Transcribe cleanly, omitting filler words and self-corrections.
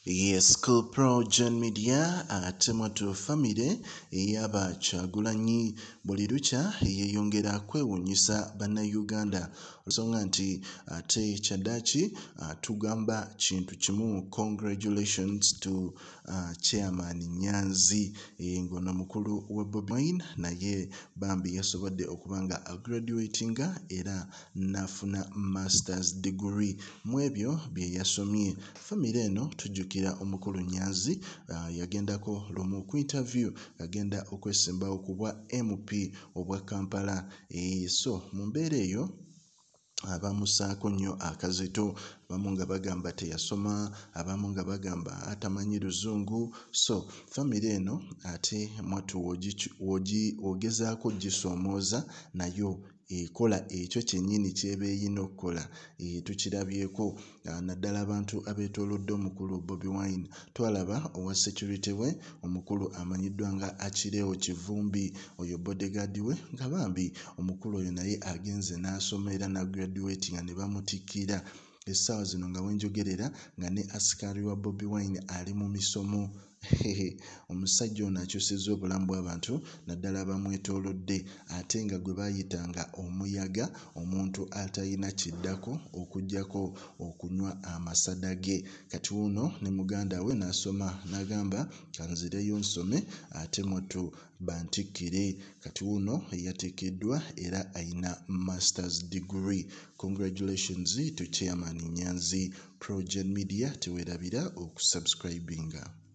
Yes, ku PROJOURN media tematu family eyaba Kyagulanyi buli lukya yeyongera kwewunyisa bannayuganda nsonga nti ate kyaddaaki tugamba kintu kimu. Congratulations to chairman Nyanzi ngono mukulu wa Bobi Wine naye Bambi yasobodde okubanga graduatinga era nafuna masters degree mu ebyo bye yasomye. Family eno tujjukira omukulu Nyanzi yagendako lumu ku interview agenda okwesembawo ku bwa MP obwa Kampala. So mu mbeera eyo abamusaako nnyo akazito, abamu nga bagamba teyasoma, abamu nga bagamba atamanyi luzungu. So family eno ate mwatu wogezaako gisoomooza nayo ekola ekyo kyennyini kyeba eyina okukola. Tukirabyeko naddala abantu abeetoolodde omukulu Bobi Wine. Twalaba owa security we omukulu amanyiddwa nga Akireewo Kivumbi, oyo bodyguard we nga Bambi omukulu oyo naye agenze n'asoma era graduate nga ne bamutikira. Essaawa zino nga wenjogerera nga ne asikari wa Bobi Wine ali mu misomo. Omusajja ono akyusizza obulamu bw'abantu naddala abamwetoolodde ate nga gwe baayitanga omuyaga, omuntu atalina kiddako okuggyako okunywa amasada ge. Kati wuno ne muganda we n'asoma n'agamba kanzireyo nsome ate mwattu bantikkire. Kati wuno yateekeddwa era ayina masters degree. Congratulations to chairman Nyanzi. PROJOURN media teweerabira okusubscribinga.